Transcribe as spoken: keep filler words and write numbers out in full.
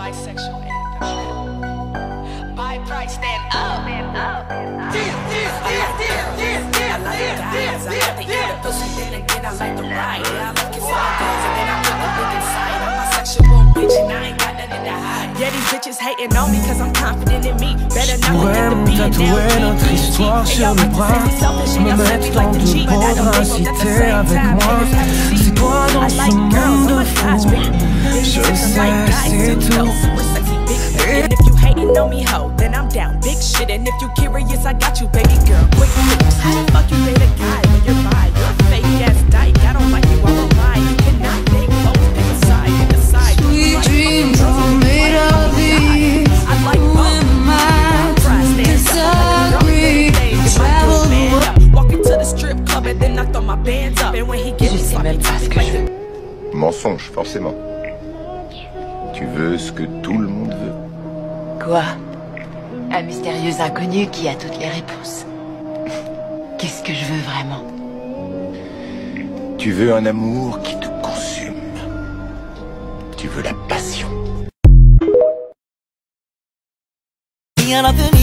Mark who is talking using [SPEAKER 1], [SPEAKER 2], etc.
[SPEAKER 1] bisexual and buy price stand up. Stand up. Yeah, yeah, yeah, yeah, yeah, yeah. I like the guys, I like the eat the pussy, then again I like the ride. Yeah, I like it so it goes, and then I put the dick inside. I'm a sexual bitch and I ain't got nothing to hide. Yeah, these bitches hating on me cause I'm confident in me. Better not forget to be an
[SPEAKER 2] tatouer notre histoire sur le bras, me mettre dans de beaux draps, si t'es avec moi, c'est toi dans ce monde de fou. Je sais, c'est tout.
[SPEAKER 1] And if you hating on me, ho, then I'm down big shit. And if you curious, I got you, baby girl. Quick fix. How the fuck you date a guy when you're bi? You're a fake ass dyke. I don't like you, I'm a lie. You cannot date both. Pick a side, pick a side.
[SPEAKER 2] Sweet dreams are made of these.
[SPEAKER 1] I like both.
[SPEAKER 2] My mind disagree. Travel the world.
[SPEAKER 1] Walking to the strip club and then I throw my bands up. And when he gets me,
[SPEAKER 3] sais même pas ce que je veux.
[SPEAKER 4] Mensonge, forcément. Tu veux ce que tout le monde veut.
[SPEAKER 3] Quoi? Un mystérieux inconnu qui a toutes les réponses. Qu'est-ce que je veux vraiment?
[SPEAKER 4] Tu veux un amour qui te consume. Tu veux la passion.
[SPEAKER 2] Rien à venir.